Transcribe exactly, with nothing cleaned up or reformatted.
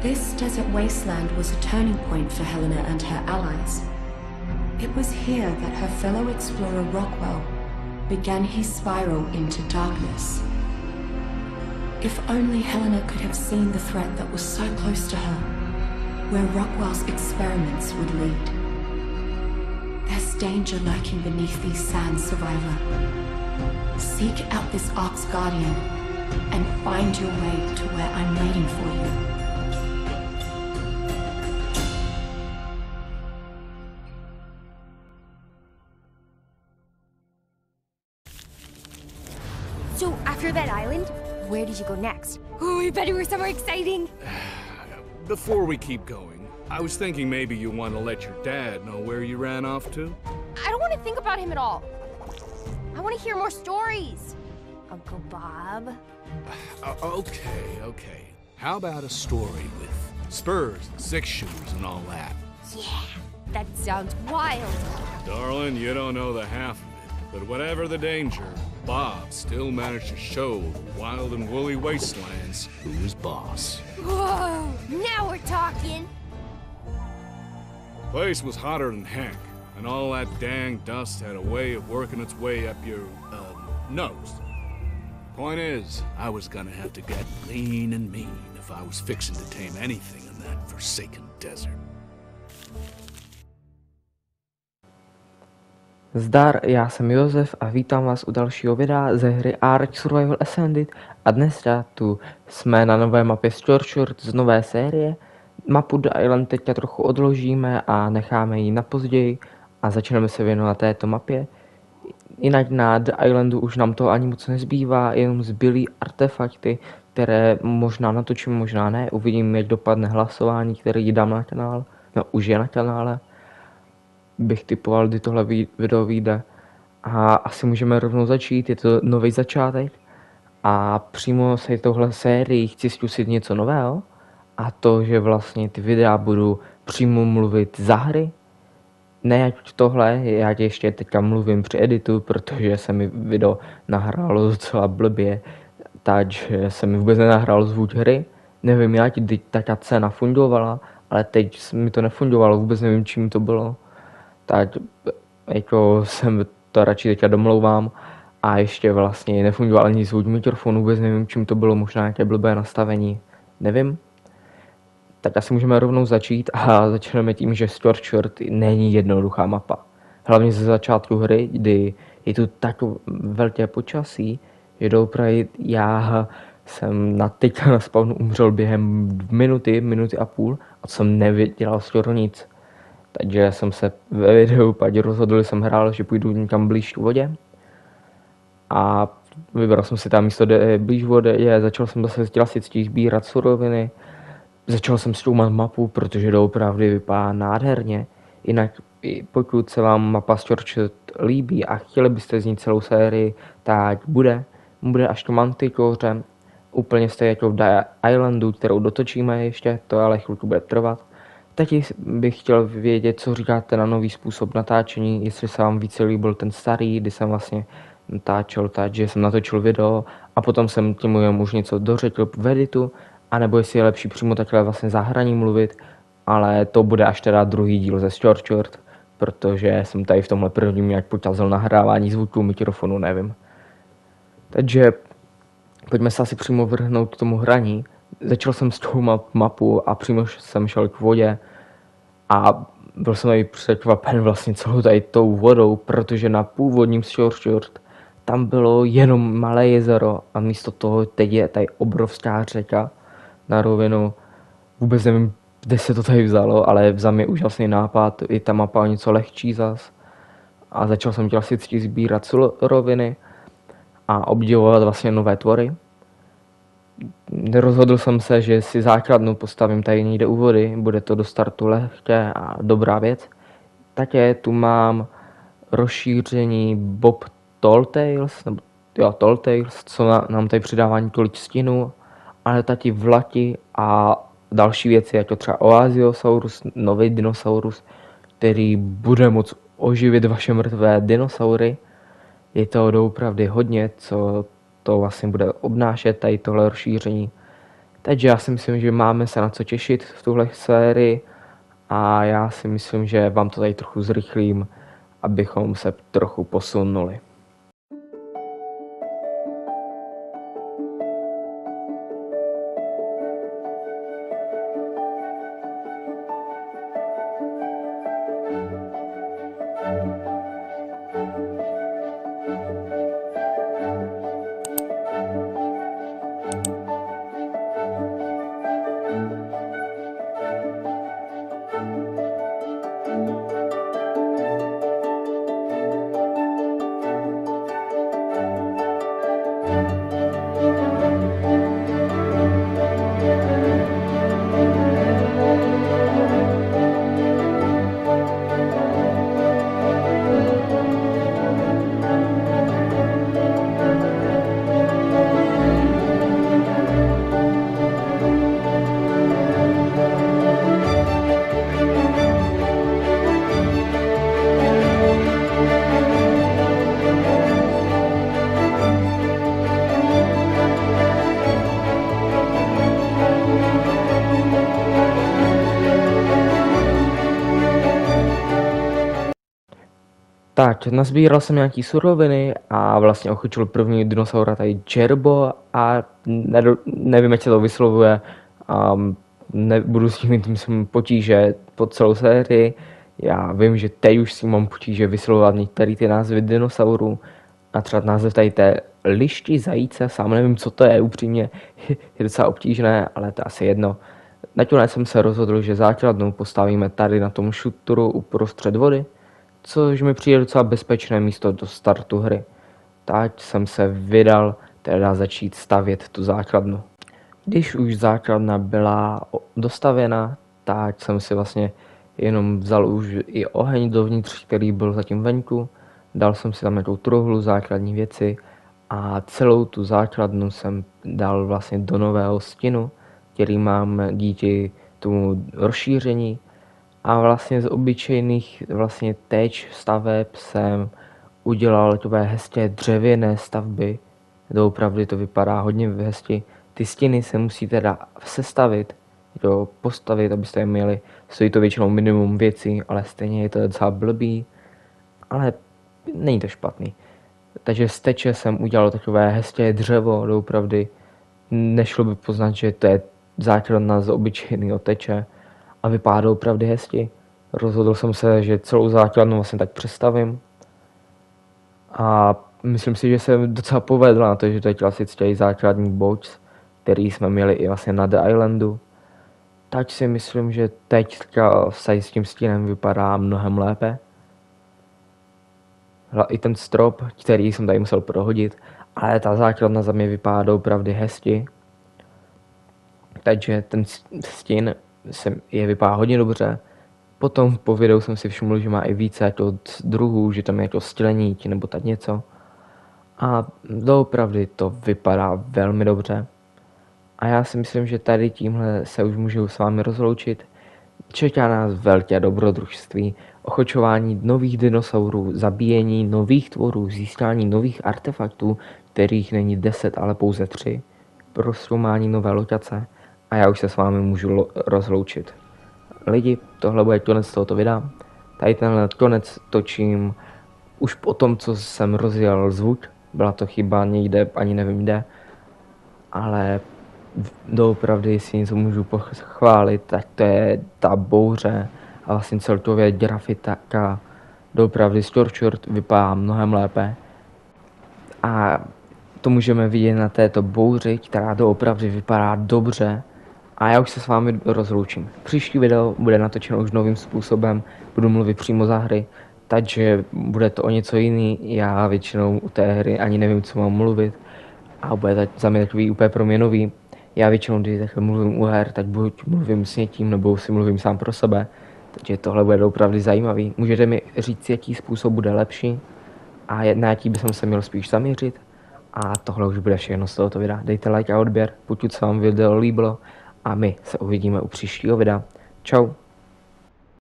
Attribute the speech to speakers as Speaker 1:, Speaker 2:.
Speaker 1: This desert wasteland was a turning point for Helena and her allies. It was here that her fellow explorer Rockwell began his spiral into darkness. If only Helena could have seen the threat that was so close to her, where Rockwell's experiments would lead. There's danger lurking beneath these sands, survivor. Seek out this Ark's Guardian and find your way to where I'm waiting for you.
Speaker 2: So, after that island, where did you go next? Oh, I bet it was somewhere exciting.
Speaker 3: Before we keep going, I was thinking maybe you want to let your dad know where you ran off to?
Speaker 2: I don't want to think about him at all. I want to hear more stories. Uncle Bob.
Speaker 3: Uh, okay, okay. How about a story with spurs and six shooters and all that?
Speaker 2: Yeah, that sounds wild.
Speaker 3: Darling, you don't know the half of it, but whatever the danger, Bob still managed to show the wild and woolly wastelands who is boss.
Speaker 2: Whoa, now we're talking.
Speaker 3: Place was hotter than heck, and all that dang dust had a way of working its way up your, uh, nose. Point is, I was gonna have to get lean and mean if I was fixing to tame anything in that forsaken desert.
Speaker 4: Zdar, já jsem Josef a vítám vás u dalšího videa ze hry Ark Survival Ascended a dnes tu jsme na nové mapě Storchard z nové série. Mapu The Island teďka trochu odložíme a necháme ji na později a začneme se věnovat této mapě. Jinak na The Islandu už nám to ani moc nezbývá, jenom zbylý artefakty, které možná natočím, možná ne. Uvidím, jak dopadne hlasování, který dám na kanál, no už je na kanále. Bych typoval, kdy tohle video vyjde. A asi můžeme rovnou začít, je to nový začátek. A přímo se tohle sérii chci zkusit něco nového. A to, že vlastně ty videa budu přímo mluvit za hry. Ne jak tohle, já ještě teďka mluvím při editu, protože se mi video nahrálo docela blbě. Takže se mi vůbec nenahrál zvuk hry. Nevím jak, kdy ta cena fungovala, ale teď mi to nefungovalo, vůbec nevím čím to bylo. Tak jako jsem to radši teďka domlouvám a ještě vlastně nefungoval ani zvuk mikrofonu, vůbec nevím čím to bylo, možná nějaké blbé nastavení, nevím. Tak asi můžeme rovnou začít a začneme tím, že Storchard není jednoduchá mapa. Hlavně ze začátku hry, kdy je tu tak velké počasí, že dopravy já jsem na teďka na spawnu umřel během minuty, minuty a půl a jsem nedělal skoro nic. Takže jsem se ve videu pak rozhodl, jsem hrál, že půjdu někam blíž k vodě. A vybral jsem si tam místo, kde blíž vody je, začal jsem zase klasicky sbírat suroviny. Začal jsem zkoumat mapu, protože doopravdy vypadá nádherně. Jinak pokud se vám mapa Storchard líbí a chtěli byste z ní celou sérii, tak bude. Bude až to Manticoře, úplně stejně jako v The Islandu, kterou dotočíme ještě, to ale chvilku bude trvat. Taky bych chtěl vědět, co říkáte na nový způsob natáčení, jestli se vám více líbil ten starý, kdy jsem vlastně natáčel tak, že jsem natočil video a potom jsem tím už něco dořekl v editu, anebo jestli je lepší přímo takhle vlastně za hraní mluvit, ale to bude až teda druhý díl ze Storchard, protože jsem tady v tomhle prvním nějak potazil nahrávání zvuku mikrofonu, nevím. Takže pojďme se asi přímo vrhnout k tomu hraní. Začal jsem zkoumat mapu a přímo jsem šel k vodě a byl jsem tady překvapen vlastně celou tady tou vodou, protože na původním Storchard tam bylo jenom malé jezero a místo toho teď je tady obrovská řeka na rovinu. Vůbec nevím, kde se to tady vzalo, ale za mě úžasný nápad, i ta mapa o něco lehčí zas. A začal jsem klasicky sbírat suroviny a obdivovat vlastně nové tvory. Rozhodl jsem se, že si základnu postavím tady někde u vody, bude to do startu lehké a dobrá věc. Také tu mám rozšíření Bob Talltales, nebo jo, Talltales, co nám tady přidává několik stínů, ale taky vlaky a další věci, jako třeba Oasiosaurus, nový dinosaurus, který bude moct oživit vaše mrtvé dinosaury. Je to opravdu hodně, co to vlastně bude obnášet, tady tohle rozšíření. Takže já si myslím, že máme se na co těšit v tuhle sérii a já si myslím, že vám to tady trochu zrychlím, abychom se trochu posunuli. Tak, nazbíral jsem nějaký suroviny a vlastně ochočil první dinosaura tady Jerbo a ne, nevím, jak se to vyslovuje, um, nebudu s tím tím jsem potíže po celou sérii. Já vím, že teď už si mám potíže vyslovovat některé ty názvy dinosaurů a třeba název tady té lišti, zajíce, sám nevím, co to je upřímně, je docela obtížné, ale to je asi jedno. Nakonec jsem se rozhodl, že základnu postavíme tady na tom šutru uprostřed vody, což mi přijde docela bezpečné místo do startu hry. Tak jsem se vydal teda začít stavět tu základnu. Když už základna byla dostavěna, tak jsem si vlastně jenom vzal už i oheň dovnitř, který byl zatím venku. Dal jsem si tam nějakou truhlu, základní věci a celou tu základnu jsem dal vlastně do nového stínu, který mám díky tomu rozšíření. A vlastně z obyčejných vlastně teč staveb jsem udělal takové hezké dřevěné stavby. Doopravdy to vypadá hodně hezky. Ty stěny se musí teda sestavit, to postavit, abyste je měli. Stojí to většinou minimum věcí, ale stejně je to docela blbý. Ale není to špatný. Takže z teče jsem udělal takové hezké dřevo, doopravdy. Nešlo by poznat, že to je základna z obyčejného teče. A vypadá opravdu hezky. Rozhodl jsem se, že celou základnu vlastně tak přestavím. A myslím si, že se docela povedl na to, že to je klasický základní box, který jsme měli i vlastně na The Islandu. Tak si myslím, že teď s tím stínem vypadá mnohem lépe. I ten strop, který jsem tady musel prohodit, ale ta základna za mě vypadá opravdu hezky. Takže ten stín se je vypadá hodně dobře. Potom po videu jsem si všiml, že má i více jako druhů, že tam je jako stěleník nebo tak něco. A doopravdy to vypadá velmi dobře. A já si myslím, že tady tímhle se už můžu s vámi rozloučit. Čeká nás velké dobrodružství, ochočování nových dinosaurů, zabíjení nových tvorů, získání nových artefaktů, kterých není deset, ale pouze tři, prozkoumání nové lokace. A já už se s vámi můžu rozloučit. Lidi, tohle bude konec tohoto videa. Tady tenhle konec točím už po tom, co jsem rozjel zvuk. Byla to chyba někde, ani nevím kde. Ale doopravdy, jestli něco můžu pochválit, tak to je ta bouře a vlastně celkově grafika. Doopravdy Scorched vypadá mnohem lépe. A to můžeme vidět na této bouři, která doopravdy vypadá dobře. A já už se s vámi rozloučím. Příští video bude natočeno už novým způsobem, budu mluvit přímo za hry, takže bude to o něco jiný. Já většinou u té hry ani nevím, co mám mluvit a bude to za mě takový úplně pro mě nový. Já většinou, když takhle mluvím u her, tak buď mluvím s někým, nebo si mluvím sám pro sebe, takže tohle bude opravdu zajímavý. Můžete mi říct, jaký způsob bude lepší a na jaký bych se měl spíš zaměřit. A tohle už bude všechno z tohoto videa. Dejte like a odběr, pokud se vám video líbilo. A my se uvidíme u příštího videa. Čau.